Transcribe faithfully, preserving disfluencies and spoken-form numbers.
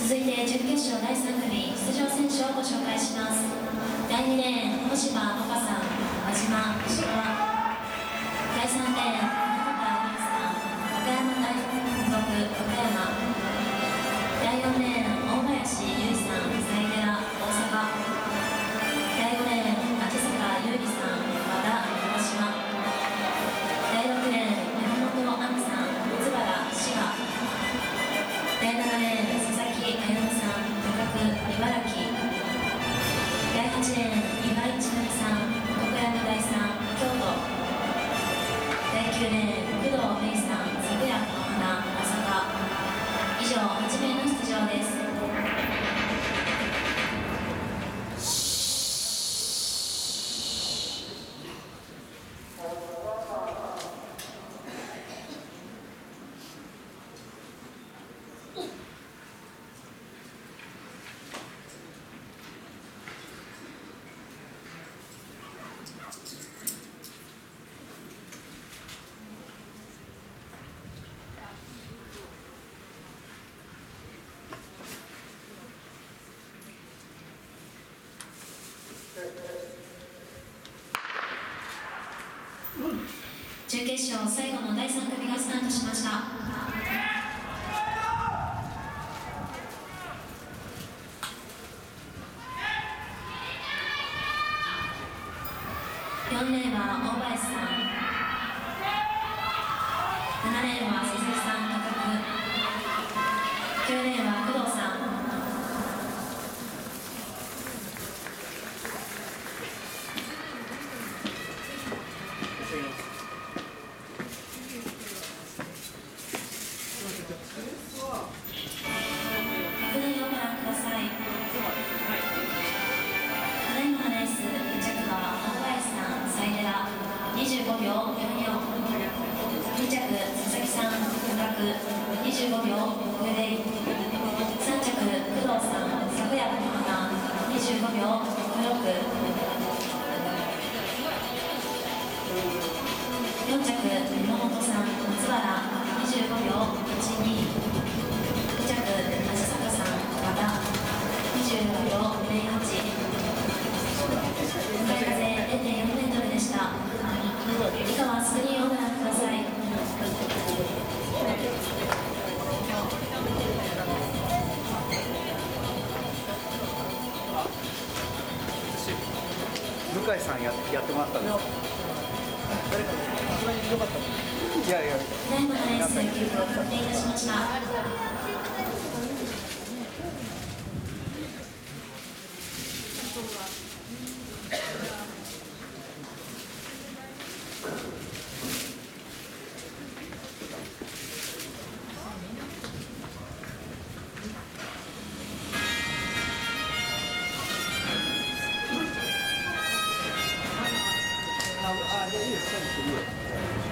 続いて準決勝だいさん組出場選手をご紹介します。だいにレーン、星葉萌歌さん、輪島、石川。だいさんレーン、中田美さん、和歌山大附属和歌山。だいよんレーン、大林優衣さん、サイデラ、大阪。だいごレーン、秋坂優里さん、和田、鹿児島。だいろくレーン、山本亜美さん、松原、滋賀。だいななレーン、佐々木あやみさん、高久、茨城。だいはちレーン、岩井千波さん、岡山大さん、京都。だいきゅうレーン、工藤芽衣さん、昨夜この花、大阪。以上はち名の出場です。準決勝最後のだいさん組がスタートしました。よんレーンは大林さん、ななレーンは鈴木さん、高久。きゅうレーンは工藤さん。確認をご覧ください。ただいまのレースいっ着は大林さん、サイデラにじゅうごびょうよんじゅうよん。に着佐々木さん、高久にじゅうごびょうろくゼロ。さん着工藤さん、昨夜この花にじゅうごびょうろくろく。よん着山本さん、松原にじゅうごびょういちに。に着足坂さん、和田にじゅうごびょうゼロはち。向かい風 れいてんよんメートルでした。以下はスクリーンをご覧ください。 向井さんややってもらったんですか。誰かよかった。いやいや。 ただいまのレース結果を確定いたしました。 あ、じゃあいいです。